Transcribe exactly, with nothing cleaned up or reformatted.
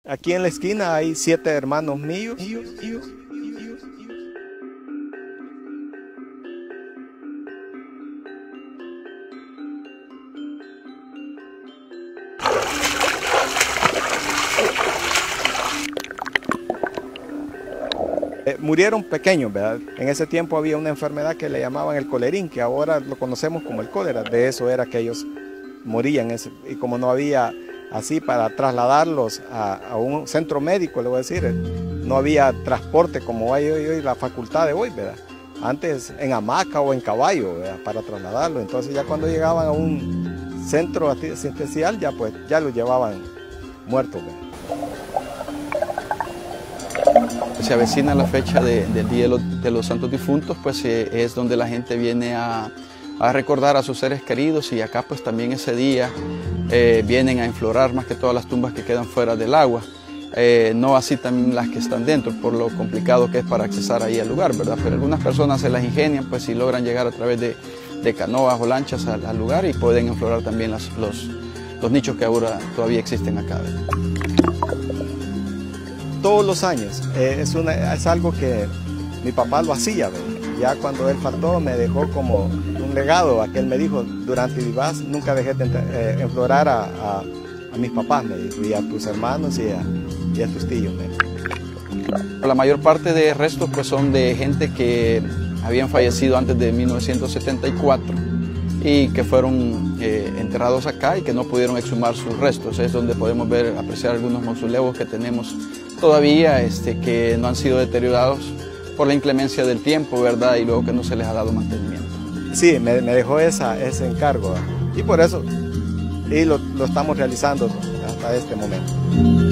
Aquí en la esquina hay siete hermanos míos. Eh, murieron pequeños, ¿verdad? En ese tiempo había una enfermedad que le llamaban el colerín, que ahora lo conocemos como el cólera. De eso era que ellos morían. Ese, y como no había así para trasladarlos a, a un centro médico, le voy a decir, no había transporte como hay hoy, hoy la facultad de hoy, ¿verdad? Antes en hamaca o en caballo, ¿verdad? Para trasladarlo. Entonces ya cuando llegaban a un centro asistencial, ya pues ya los llevaban muertos, ¿verdad? Se avecina la fecha de, del Día de los, de los Santos Difuntos, pues eh, es donde la gente viene a, a recordar a sus seres queridos, y acá pues también ese día eh, vienen a enflorar más que todas las tumbas que quedan fuera del agua, eh, no así también las que están dentro, por lo complicado que es para accesar ahí al lugar, ¿verdad? Pero algunas personas se las ingenian, pues si logran llegar a través de, de canoas o lanchas al, al lugar, y pueden enflorar también las, los, los nichos que ahora todavía existen acá, ¿verdad? Todos los años, eh, es, una, es algo que mi papá lo hacía, ¿verdad? Ya cuando él faltó me dejó como un legado, a que él me dijo, durante vivaz nunca dejé de eh, enflorar a, a, a mis papás, me dijo, y a tus hermanos y a, y a tus tíos. Me dijo. La mayor parte de restos pues son de gente que habían fallecido antes de mil novecientos setenta y cuatro y que fueron eh, enterrados acá y que no pudieron exhumar sus restos. Es donde podemos ver, apreciar algunos mausoleos que tenemos todavía, este, que no han sido deteriorados por la inclemencia del tiempo, ¿verdad? Y luego que no se les ha dado mantenimiento. Sí, me, me dejó esa, ese encargo, ¿verdad? Y por eso y lo, lo estamos realizando hasta este momento.